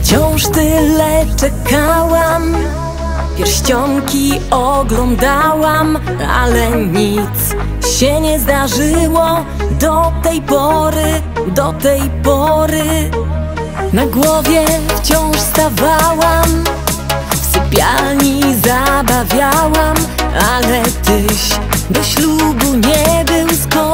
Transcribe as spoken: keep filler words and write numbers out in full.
Wciąż tyle czekałam, pierścionki oglądałam, ale nic się nie zdarzyło do tej pory, do tej pory. Na głowie wciąż stawałam, w sypialni zabawiałam, ale tyś do ślubu nie był skąd.